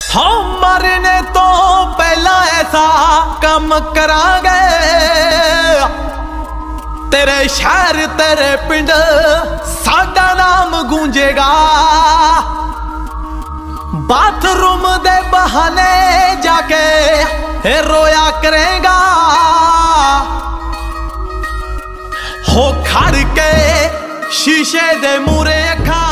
हम मरने तो पहला ऐसा काम करांगे, तेरे शहर तेरे पिंड साडा नाम गूंजेगा। बाथरूम दे बहाने जाके रोया करेगा, हो खड़ के शीशे दे मूरे अखा